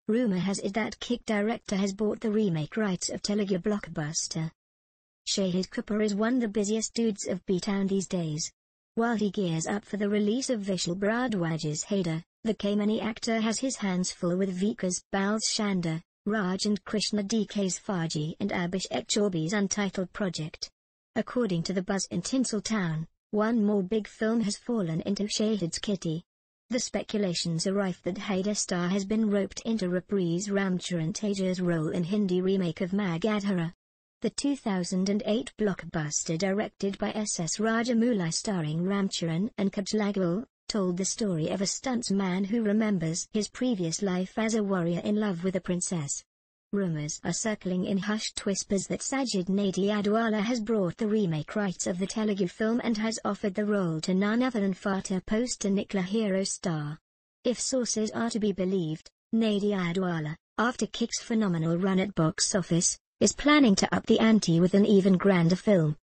Rumor has it that Kick director has bought the remake rights of Telugu blockbuster. Shahid Kapoor is one of the busiest dudes of B-Town these days. While he gears up for the release of Vishal Bhardwaj's Haider, the Kaymani actor has his hands full with Vikas Bal's Shanda, Raj and Krishna DK's Faji and Abhishek Chaubey's untitled project. According to the buzz in Tinseltown, one more big film has fallen into Shahid's kitty. The speculations are rife that Haider star has been roped in to reprise Ramcharan Teja's role in Hindi remake of Magadhara. The 2008 blockbuster directed by S.S. Rajamouli starring Ramcharan and Kajal Agarwal, told the story of a stuntsman who remembers his previous life as a warrior in love with a princess. Rumors are circling in hushed whispers that Sajid Nadiadwala has brought the remake rights of the Telugu film and has offered the role to none other than Fateh poster Nicola hero star. If sources are to be believed, Nadiadwala, after Kick's phenomenal run at box office, is planning to up the ante with an even grander film.